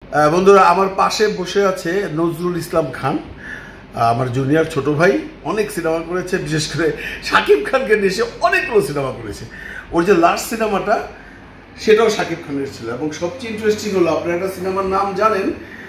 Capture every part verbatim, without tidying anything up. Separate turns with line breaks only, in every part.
বন্ধুরা, আমার পাশে বসে আছে নজরুল ইসলাম খান, আমার জুনিয়র ছোট ভাই। অনেক সিনেমা করেছে, বিশেষ করে শাকিব খানকে নিয়ে সে অনেকগুলো সিনেমা করেছে। ওর যে লাস্ট সিনেমাটা সেটাও শাকিব খানের ছিল। এবং সবচেয়ে ইন্টারেস্টিং হলো, আপনারা একটা সিনেমার নাম জানেন,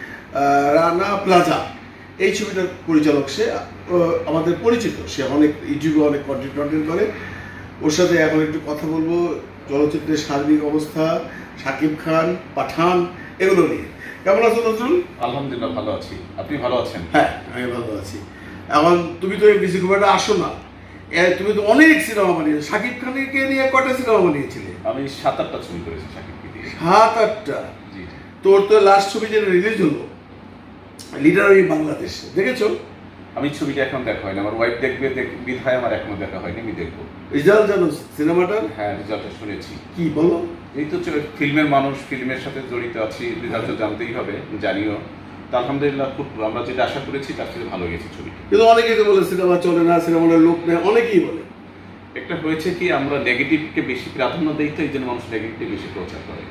রানা প্লাজা। এই ছবিটার পরিচালক সে আমাদের পরিচিত, সে অনেক ইউটিউবে অনেক কন্টেন্ট কন্টেন্ট করে। ওর সাথে এখন একটু কথা বলবো চলচ্চিত্রের সার্বিক অবস্থা, শাকিব খান, পাঠান, এগুলো নিয়ে। কেমন আছো নজরুল?
আলহামদুলিল্লাহ ভালো আছি, আপনি ভালো আছেন?
হ্যাঁ, আমি ভালো আছি। এখন তুমি তো বেশি খুব একটা আসো না, তুমি তো অনেক সিনেমা বানিয়েছো। শাকিব খানকে নিয়ে কটা সিনেমা বানিয়েছিলে?
আমি সাত আটটা ছবি করেছি শাকিবকে দিয়ে।
সাত আটটা? তোর তো লাস্ট ছবি যেটা রিলিজ হলো লিটারারি বাংলাদেশ, দেখেছো?
আমি ছবিটা এখন দেখা হয়নি, আমার ওয়াইফ দেখবে বিধায় আমার এখনো দেখা হয়নি, আমি দেখবো।
রিজাল্ট জানো সিনেমাটার?
হ্যাঁ, রিজাল্টটা শুনেছি।
কি বলো?
এই তো ফিল্মের মানুষ, ফিল্মের সাথে জড়িত আছি, রিজাল্ট তো জানতেই হবে, জানিও। তো আলহামদুলিল্লাহ, খুব আমরা যেটা আশা করেছি তার থেকে ভালো গেছে ছবিটা।
কিন্তু অনেকেই তো বলে সিনেমা চলে না, সিনেমার লোক নেই, অনেকেই বলে।
একটা হয়েছে কি, আমরা নেগেটিভকে বেশি প্রাধান্য দিই, তো এই জন্য মানুষ নেগেটিভ বেশি প্রচার করে।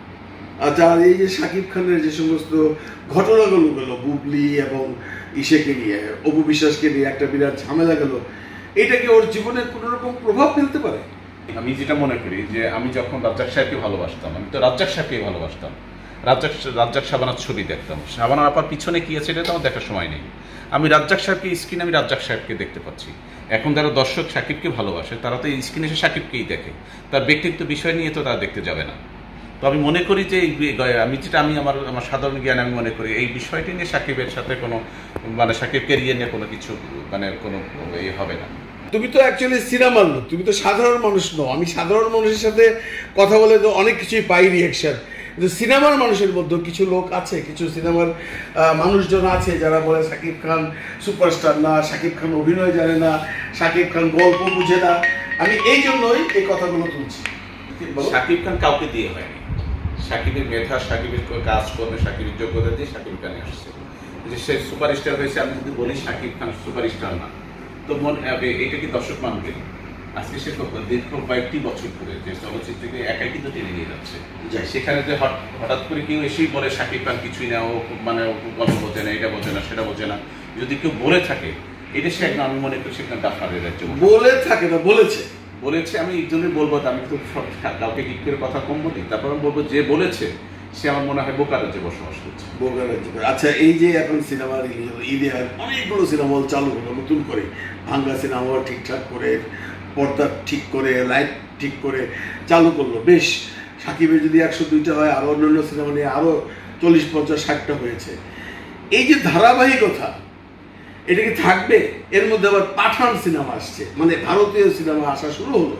আচ্ছা, আর এই যে শাকিব খানের যে সমস্ত ঘটনাগুলো গেল বুবলি এবং ইসেকে নিয়ে, অপু বিশ্বাসকে নিয়ে একটা বিরাট ঝামেলা গেল, এটা কি ওর জীবনে কোনো রকম প্রভাব ফেলতে পারে?
আমি যেটা মনে করি যে আমি যখন রাজ্জাক সাহেবকে ভালোবাসতাম, আমি তো রাজ্জাক সাহেবকে ভালোবাসতাম, রাজ্জাক রাজ্জাক শাবানার ছবি দেখতাম। শাবানার আপার পিছনে কি আছে এটা তো আমার দেখার সময় নেই। আমি রাজ্জাক সাহেবকে স্ক্রিনে আমি রাজ্জাক সাহেবকে দেখতে পাচ্ছি। এখন যারা দর্শক শাকিবকে ভালোবাসে তারা তো স্ক্রিনে এসে শাকিবকেই দেখে, তার ব্যক্তিত্ব বিষয় নিয়ে তো তারা দেখতে যাবে না। তো আমি মনে করি যে আমি যেটা আমি আমার আমার সাধারণ জ্ঞান আমি মনে করি এই বিষয়টি নিয়ে শাকিবের সাথে কোনো মানে শাকিব ক্যারিয়ার নিয়ে কোনো কিছু মানে কোনো ইয়ে হবে না।
তুমি তো অ্যাকচুয়ালি সিনেমার লোক, তুমি তো সাধারণ মানুষ নও। আমি সাধারণ মানুষের সাথে কথা বলে তো অনেক কিছুই পাই রিয়াকশন, কিন্তু সিনেমার মানুষের মধ্যে কিছু লোক আছে, কিছু সিনেমার মানুষজন আছে যারা বলে শাকিব খান সুপারস্টার না, শাকিব খান অভিনয় জানে না, শাকিব খান গল্প বুঝে না। আমি এই জন্যই এই কথাগুলো তুলছি।
শাকিব খান কাউকে দিয়ে হয়নি, শাকিবের মেধা, শাকিবের কাজ করবে, শাকিবের যোগ্যতা দিয়ে শাকিব খানে আসছে। যে সে সুপারস্টার হয়েছে, আমি যদি বলি শাকিব খান সুপারস্টার না, তো মনে এটা কি দর্শক মানবে? আজকে সে দীর্ঘ কয়েকটি বছর ধরে যে চলচ্চিত্রকে একাই কিন্তু টেনে নিয়ে যাচ্ছে, সেখানে যে হঠাৎ করে কেউ এসেই বলে শাকিব খান কিছুই না, ও মানে গল্প বোঝে না, এটা বোঝে না, সেটা বোঝে না, যদি কেউ বলে থাকে এটা সে একদম, আমি মনে করি সেখানে ডাক্তারের রাজ্য
বলে থাকে না, বলেছে
বলেছে আমি এই জন্যই বলবো, আমি তো কাউকে ঠিক করে কথা কম বলি, তারপর আমি বলবো যে বলেছে সে আমার মনে হয় বোকা রাজ্যে বসবাস করছে।
বোকা রাজ্যে। আচ্ছা, এই যে এখন সিনেমা রিলিজ হলো, ঈদে অনেকগুলো সিনেমা হল চালু হলো নতুন করে, ভাঙ্গা সিনেমা ঠিকঠাক করে, পর্দা ঠিক করে, লাইট ঠিক করে চালু করলো। বেশ, সাকিবের যদি একশো দুইটা হয়, আরো অন্যান্য সিনেমা নিয়ে আরো চল্লিশ পঞ্চাশ ষাটটা হয়েছে। এই যে ধারাবাহিকতা, এটা কি থাকবে? এর মধ্যে আবার পাঠান সিনেমা আসছে, মানে ভারতীয় সিনেমা আসা শুরু হলো।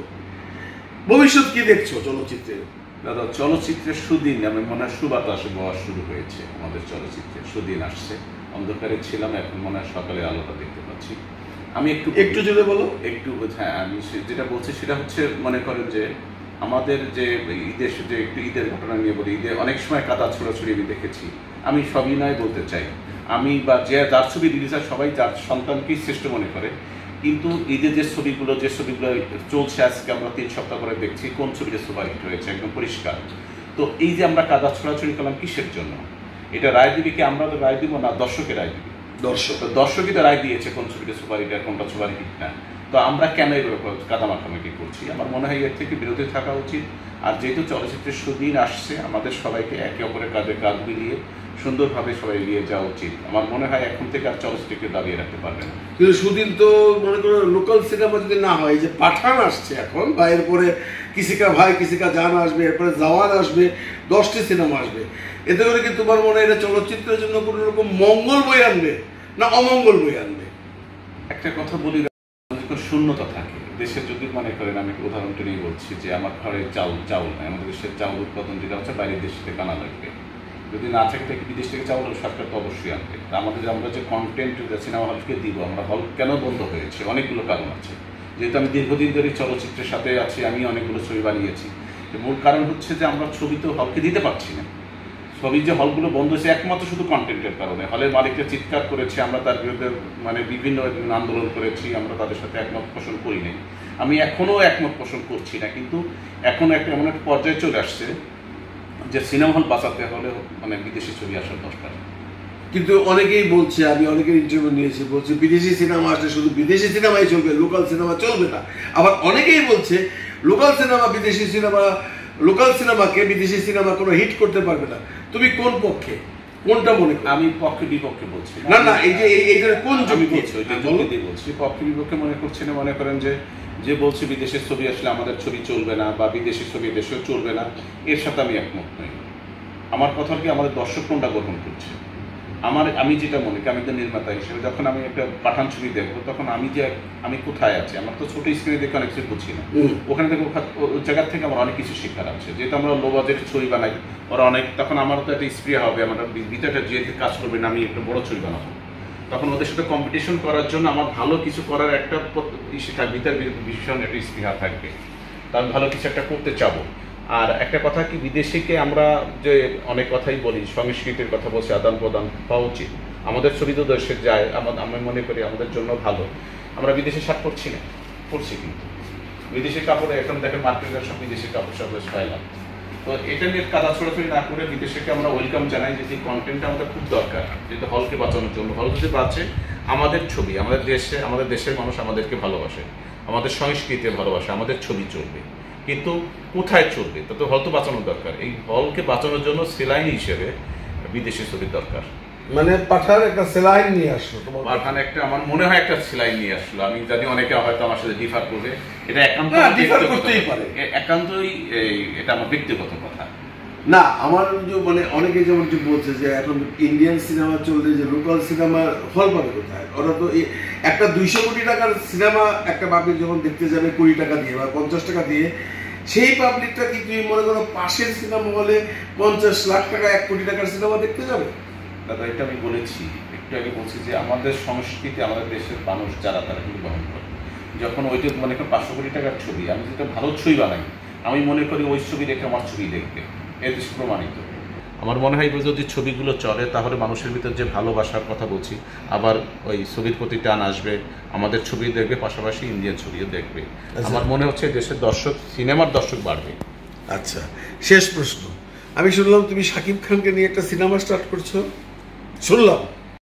ভবিষ্যৎ কি দেখছো চলচ্চিত্রে?
দাদা, চলচ্চিত্রের সুদিন আমি মনে হয় সুবাতাস বওয়া শুরু হয়েছে, আমাদের চলচ্চিত্রের সুদিন আসছে। অন্ধকারে ছিলাম, এখন মনে হয় সকালে আলোটা দেখতে পাচ্ছি। আমি একটু
একটু জোরে বলো।
একটু হ্যাঁ, আমি যেটা বলছি সেটা হচ্ছে, মনে করেন যে আমাদের যে ঈদের যে একটু ঈদের ঘটনা নিয়ে বলি, ঈদে অনেক সময় কাদা ছোড়াছুড়ি আমি দেখেছি। আমি সবই নয় বলতে চাই, আমি বা যে যার ছবি রিলিজ হয় সবাই যার সন্তানকেই শ্রেষ্ঠ মনে করে, কিন্তু ঈদের যে ছবিগুলো যে ছবিগুলো চলছে আজকে আমরা তিন সপ্তাহ করে দেখছি, কোন ছবিটা সুপারহিট হয়েছে একদম পরিষ্কার। তো এই যে আমরা কাদা ছোড়াছুড়ি করলাম কিসের জন্য? এটা রায় দিবি কি আমরা তো রায় দিব না, দর্শকের রায় দিবি। দর্শক দর্শকই তো রায় দিয়েছে কোন ছবিটা সুপারহিট আর কোনটা সুপারহিট না। তো আমরা কেন এগুলো কাদা মাখামাখি করছি? আমার মনে হয় এর থেকে বিরতি থাকা উচিত। আর যেহেতু চলচ্চিত্রের সুদিন আসছে, আমাদের সবাইকে একে অপরের কাঁধে কাঁধ মিলিয়ে সুন্দরভাবে সবাই এগিয়ে যাওয়া উচিত। আমার মনে হয় এখন থেকে আর চলচ্চিত্রকে দাবিয়ে রাখতে পারবে না।
কিন্তু সুদিন তো মনে করো লোকাল সিনেমা যদি না হয়, যে পাঠান আসছে এখন, বা এরপরে কিসিকা ভাই কিসিকা জান আসবে, এরপরে জওয়ান আসবে, দশটি সিনেমা আসবে, এতে করে কি তোমার মনে হয় এটা চলচ্চিত্রের জন্য কোনো রকম মঙ্গল বই আনবে না অমঙ্গল বই আনবে?
একটা কথা বলি, শূন্যতা থাকে দেশে, যদি মনে করেন, আমি উদাহরণটা নিয়ে বলছি যে আমার ঘরে চাউল চাউল নাই, আমাদের দেশের চাউল উৎপাদন যেটা হচ্ছে বাইরের দেশ থেকে আনা লাগবে, যদি না থাকে থেকে বিদেশ থেকে চাউল সরকার তো অবশ্যই আনবে। আমাদের আমরা যে কন্টেন্ট সিনেমা হলকে দিব, আমরা হল কেন বন্ধ হয়েছে? অনেকগুলো কারণ আছে। যেহেতু আমি দীর্ঘদিন ধরে চলচ্চিত্রের সাথে আছি, আমি অনেকগুলো ছবি বানিয়েছি। মূল কারণ হচ্ছে যে আমরা ছবি তো হলকে দিতে পারছি না। ছবি যে হলগুলো বন্ধ হয়েছে একমাত্র শুধু কন্টেন্টের কারণে। হলের মালিকরা চিৎকার করেছে, আমরা তার বিরুদ্ধে মানে বিভিন্ন আন্দোলন করেছি, আমরা তাদের সাথে একমত পোষণ করি নাই। আমি এখনও একমত পোষণ করছি না, কিন্তু এখন একটা এমন একটা পর্যায়ে চলে আসছে যে সিনেমা হল বাঁচাতে হলে মানে বিদেশি ছবি আসার দরকার।
কিন্তু অনেকেই বলছে, আমি অনেকের ইন্টারভিউ নিয়েছি, বলছে বিদেশি সিনেমা আসলে শুধু বিদেশি সিনেমাই চলবে, লোকাল সিনেমা চলবে না। আবার অনেকেই বলছে লোকাল সিনেমা বিদেশি সিনেমা, লোকাল সিনেমাকে বিদেশি সিনেমা কোনো হিট করতে পারবে না। তুমি কোন পক্ষে, কোনটা মনে করো?
আমি পক্ষে বিপক্ষে বলছি
না না, এই যে এইটার কোন
আমি বলছি, ওই যে যুক্তি দিয়ে বলছি, পক্ষে বিপক্ষে মনে করছি না। মনে করেন যে যে বলছে বিদেশের ছবি আসলে আমাদের ছবি চলবে না বা বিদেশি ছবি দেশেও চলবে না, এর সাথে আমি একমত নই। আমার কথা কি আমাদের দর্শক কোনটা গ্রহণ করছে। আমার আমি যেটা মনে করি, আমি একটা নির্মাতা হিসেবে যখন আমি একটা পাঠান ছবি দেখবো, তখন আমি যে আমি কোথায় আছি, আমার তো ছোট স্ক্রিনে দেখে অনেক কিছু বুঝি না, ওখানে থেকে ওই জায়গার থেকে আমার অনেক কিছু শেখার আছে। যেহেতু আমরা লো বাজেটের ছবি বানাই, ওরা অনেক, তখন আমারও তো একটা স্প্রিয়া হবে, আমার ভিতরটা যেহেতু কাজ করবে না, আমি একটা বড় ছবি বানাবো, তখন ওদের সাথে কম্পিটিশন করার জন্য আমার ভালো কিছু করার একটা ভিতর ভীষণ একটা স্পৃহা থাকবে, তা আমি ভালো কিছু একটা করতে চাবো। আর একটা কথা কি, বিদেশিকে আমরা যে অনেক কথাই বলি, সংস্কৃতির কথা বলছি, আদান প্রদান হওয়া উচিত। আমাদের ছবি তো দেশে যায়, আমি মনে করি আমাদের জন্য ভালো। আমরা বিদেশি শার্ট পরছি না, পরছি, কিন্তু বিদেশি কাপড়ে এখন দেখেন মার্কেটের সব বিদেশি কাপড় সব পাইলাম। তো এটা নিয়ে কাদা ছোড়াছড়ি না করে বিদেশিকে আমরা ওয়েলকাম জানাই, যে কন্টেন্টটা আমাদের খুব দরকার, যেহেতু হলকে বাঁচানোর জন্য। হল যদি বাঁচে, আমাদের ছবি, আমাদের দেশে, আমাদের দেশের মানুষ আমাদেরকে ভালোবাসে, আমাদের সংস্কৃতি ভালোবাসে, আমাদের ছবি চলবে। কিন্তু কোথায় চলবে? তা তো হল তো বাঁচানোর দরকার। এই হলকে বাঁচানোর জন্য সেলাইন হিসেবে বিদেশি ছবির দরকার।
মানে পাঠান একটা সেলাইন নিয়ে আসলো,
পাঠান একটা, আমার মনে হয় একটা সেলাইন নিয়ে আসলো। আমি জানি অনেকে হয়তো আমার সাথে ডিফার করবে, এটা একান্ত একান্তই এটা আমার ব্যক্তিগত কথা
না। আমার মানে অনেকে যেমন বলছে যে এখন ইন্ডিয়ান সিনেমা চললে যে লোকাল সিনেমা হল পাবে কোথায়? ওরা তো একটা দুইশো কোটি টাকার সিনেমা একটা পাবলিক যখন দেখতে যাবে কুড়ি টাকা দিয়ে বা পঞ্চাশ টাকা দিয়ে, সেই পাবলিকটা কি তুমি মনে করো পাশের সিনেমা হলে পঞ্চাশ লাখ টাকা এক কোটি টাকার সিনেমা দেখতে যাবে?
দাদা, এটা আমি বলেছি একটু আগে, বলছি যে আমাদের সংস্কৃতি, আমাদের দেশের মানুষ যারা, তারা কিন্তু গ্রহণ করে। যখন ওইটা মনে করেন পাঁচশো কোটি টাকার ছবি, আমি যেটা ভালো ছবি বানাই, আমি মনে করি ওই ছবি দেখে আমার ছবি দেখবে, এর দেশ প্রমাণিত। আমার মনে হয় যদি ছবিগুলো চলে, তাহলে মানুষের ভিতর যে ভালোবাসার কথা বলছি, আবার ওই ছবির প্রতি টান আসবে, আমাদের ছবি দেখবে, পাশাপাশি ইন্ডিয়ান ছবিও দেখবে। আমার মনে হচ্ছে দেশের দর্শক, সিনেমার দর্শক বাড়বে।
আচ্ছা, শেষ প্রশ্ন, আমি শুনলাম তুমি শাকিব খানকে নিয়ে একটা সিনেমা স্টার্ট করছো, শুনলাম।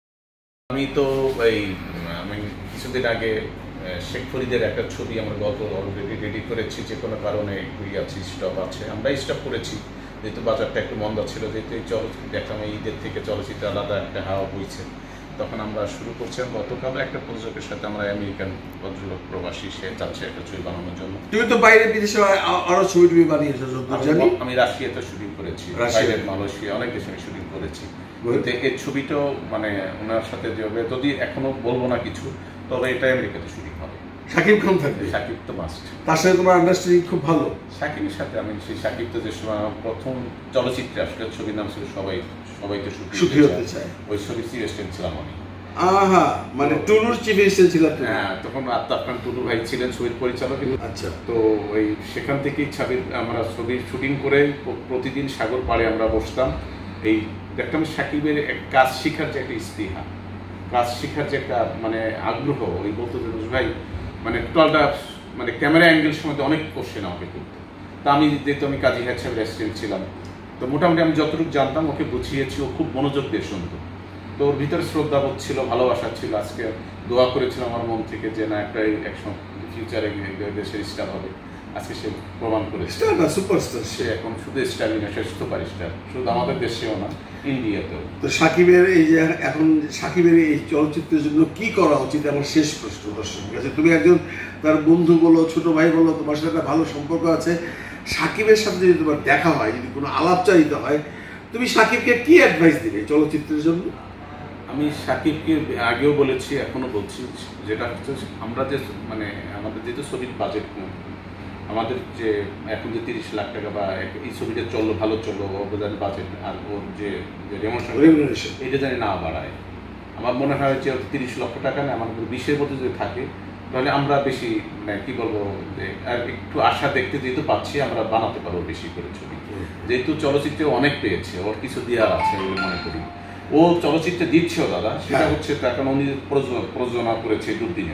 আমি তো এই আমি কিছুদিন আগে শেখ ফরিদের একটা ছবি আমার গল্প অলরেডি রেডি করেছি, যে কোনো কারণে একটু আছি, স্টপ আছে, আমরা স্টপ করেছি, যেহেতু বাজারটা একটু মন্দা ছিল, যেহেতু এই চলচ্চিত্র দেখলাম এই ঈদের থেকে চলচ্চিত্র আলাদা একটা হাওয়া বইছে, তখন আমরা শুরু করছিলাম। গতকাল একটা প্রযোজকের সাথে আমরা আমেরিকান ভদ্রলোক প্রবাসী, সে যাচ্ছে একটা ছবি বানানোর জন্য।
তুমি তো বাইরে বিদেশে আরো ছবি টবি বানিয়েছো?
আমি রাশিয়াতে শুটিং করেছি, রাশিয়ার মালয়েশিয়া অনেক দেশে আমি শুটিং করেছি। এই ছবিটাও মানে ওনার সাথে যেভাবে, যদি এখনো বলবো না কিছু, তবে এটা আমেরিকাতে শুটিং হবে।
শাকিব খান থাকবে?
শাকিব তো মাস্ট।
তার সাথে তোমার আন্ডারস্ট্যান্ডিং খুব ভালো?
শাকিবের সাথে আমি, সেই শাকিব তো যে সময় প্রথম চলচ্চিত্রে আসলে ছবির নাম ছিল সবাই সবাই তো সুখী হতে চায়, ওই ছবি চিফ অ্যাসিস্ট্যান্ট ছিলাম আমি।
আহা, মানে টুনুর চিফ অ্যাসিস্ট্যান্ট ছিল?
হ্যাঁ, তখন আত্মাফ খান টুনু ভাই ছিলেন ছবির পরিচালক।
আচ্ছা,
তো ওই সেখান থেকেই ছবির আমরা ছবির শুটিং করে প্রতিদিন সাগর পাড়ে আমরা বসতাম, এই দেখতাম শাকিবের কাজ শিখার যে একটা স্পৃহা, কাজ শিখার যে একটা মানে আগ্রহ, ওই বলতো যে ভাই মানে টোটালটা মানে ক্যামেরা অ্যাঙ্গেল সময় অনেক কোশ্চেন আমাকে করতো। তা আমি যেহেতু আমি কাজী হায়াত সাহেবের অ্যাসিস্ট্যান্ট ছিলাম, তো মোটামুটি আমি যতটুকু জানতাম ওকে বুঝিয়েছি, ও খুব মনোযোগ দিয়ে শুনতো। তো ওর ভিতরে শ্রদ্ধাবোধ ছিল, ভালোবাসা ছিল। আজকে দোয়া করেছিল আমার মন থেকে যে না, একটা একসময় ফিউচারে দেশের স্টার হবে। আজকে সে প্রমাণ করেছে,
সুপারস্টার।
সে এখন শুধু স্টারই না, সে সুপার স্টার, শুধু আমাদের দেশেও না, ইন্ডিয়াতেও।
তো শাকিবের এই যে এখন শাকিবের এই চলচ্চিত্রের জন্য কি করা উচিত, আমার শেষ প্রশ্ন দর্শকের কাছে। তুমি একজন তার বন্ধু বলো, ছোট ভাই বলো, তোমার সাথে একটা ভালো সম্পর্ক আছে, শাকিবের সাথে যদি তোমার দেখা হয়, যদি কোনো আলাপচারিতা হয়, তুমি শাকিবকে কি অ্যাডভাইস দিবে চলচ্চিত্রের জন্য?
আমি শাকিবকে আগেও বলেছি, এখনো বলছি, যেটা হচ্ছে আমরা যে মানে আমাদের যেহেতু ছবির বাজেট কম, আমাদের যে এখন যে তিরিশ লাখ টাকা বা এই ছবিটা চললো, ভালো চললো, অবদান বাজেট আর ওর যে রেমুনারেশন, এটা জানি না বাড়ায়। আমার মনে হয় যে তিরিশ লক্ষ টাকা না, আমাদের বিশের মধ্যে যদি থাকে, তাহলে আমরা বেশি মানে কী বলবো, আর একটু আশা দেখতে যেহেতু পাচ্ছি, আমরা বানাতে পারবো বেশি করে ছবি। যেহেতু চলচ্চিত্রে অনেক পেয়েছে, ওর কিছু দেওয়ার আছে বলে মনে করি। ও চলচ্চিত্রে দিচ্ছেও দাদা, সেটা হচ্ছে এখন উনি প্রযোজনা করেছে দুর্দিনে।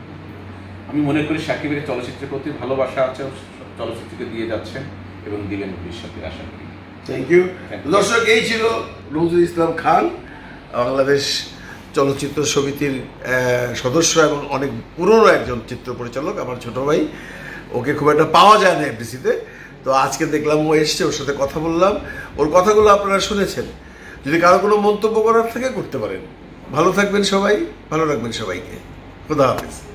আমি মনে করি শাকিবের চলচ্চিত্রের প্রতি ভালোবাসা আছে, চলচ্চিত্রকে দিয়ে যাচ্ছেন এবং দিবেন ভবিষ্যতে, আশা করি।
Thank you. দর্শক, এই ছিল নজরুল ইসলাম খান, বাংলাদেশ চলচ্চিত্র সমিতির সদস্য এবং অনেক পুরনো একজন চিত্র পরিচালক, আমার ছোট ভাই। ওকে খুব একটা পাওয়া যায় না এফডিসিতে, তো আজকে দেখলাম ও এসছে, ওর সাথে কথা বললাম। ওর কথাগুলো আপনারা শুনেছেন। যদি কারো কোনো মন্তব্য করার থাকে করতে পারেন। ভালো থাকবেন সবাই, ভালো রাখবেন সবাইকে। খুদা হাফেজ।